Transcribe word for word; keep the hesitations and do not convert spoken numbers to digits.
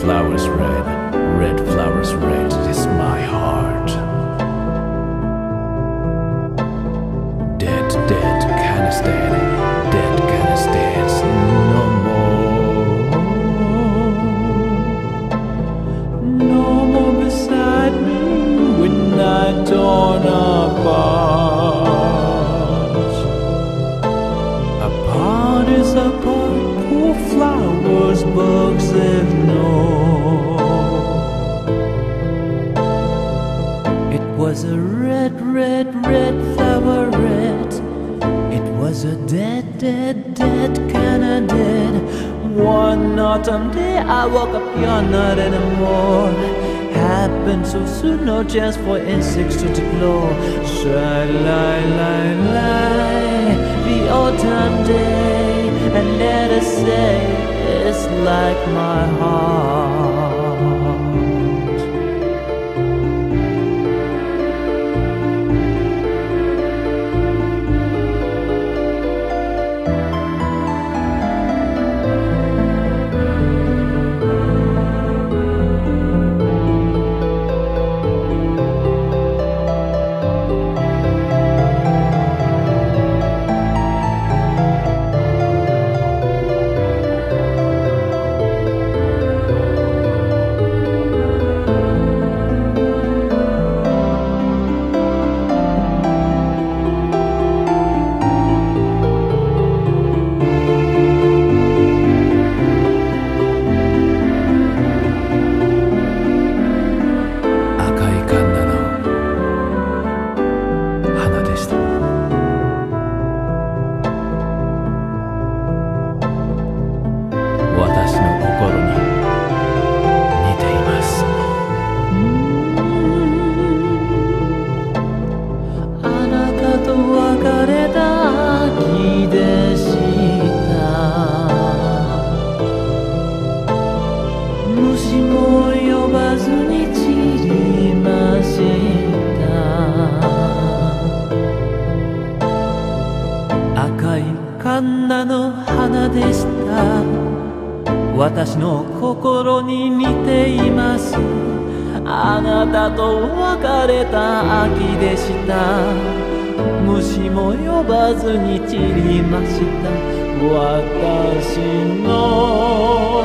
flowers red, red flowers red is my heart. Dead, dead, Canis dead, dead, Canis dead, no more. No more beside me when I'm torn apart. Apart is apart, poor flowers, bugs ignore. It was a red, red, red flower red. It was a dead, dead, dead kinda dead. One autumn day I woke up, you're not anymore. Happened so soon, no chance for insects to deplore. Shy, lie, lie, lie, the autumn day, and let us say it's like my heart.赤いカンナの花でした。私の心に似ています。あなたと別れた秋でした。虫も呼ばずに散りました。私の